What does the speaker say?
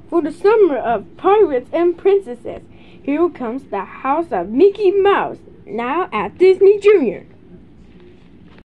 For the summer of pirates and princesses, here comes the House of Mickey Mouse, now at Disney Junior.